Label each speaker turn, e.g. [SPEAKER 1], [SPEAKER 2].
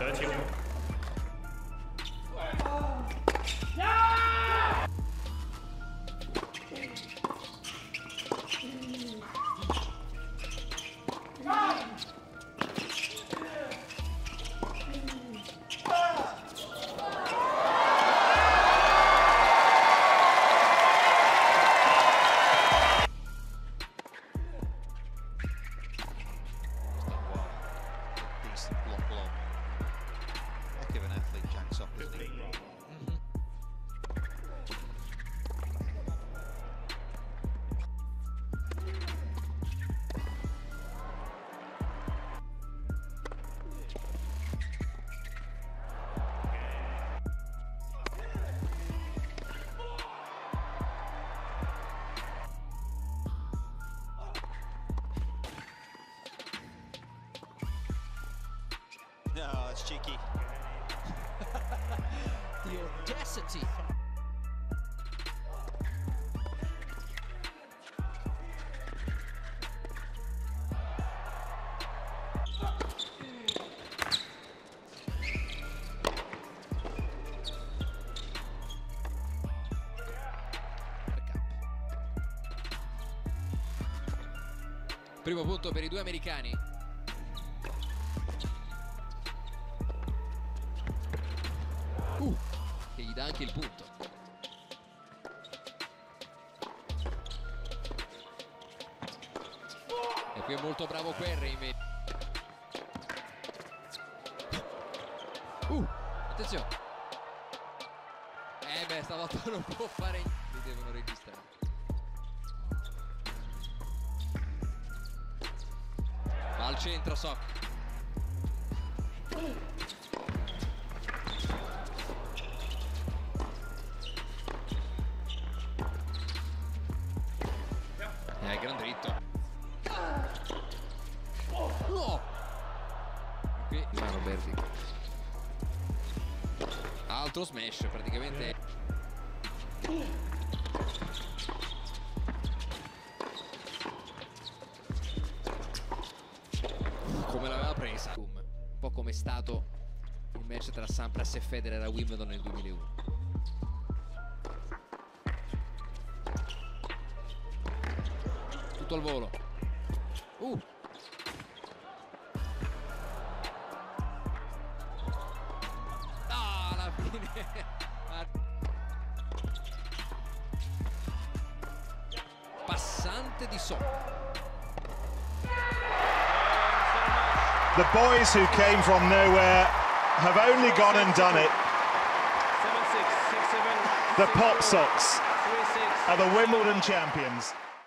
[SPEAKER 1] relativ.
[SPEAKER 2] Give an athlete jacks off, isn't he? No, that's cheeky.
[SPEAKER 3] The audacity.
[SPEAKER 4] Primo punto per i due americani. Che gli dà anche il punto. E qui è molto bravo Querrey invece. Attenzione. Beh, stavolta non può fare. Li devono registrare. Va al centro, Sock. Gran dritto. No! Qui mano Berti. Altro smash praticamente. Come l'aveva presa. Un po' come è stato il match tra Sampras e Federer a Wimbledon nel 2001. Al volo. Alla fine. Passante di sopra.
[SPEAKER 5] The boys who came from nowhere have only gone and done it.
[SPEAKER 1] 7-6, 6-7.
[SPEAKER 5] The Pop Sox are the Wimbledon champions.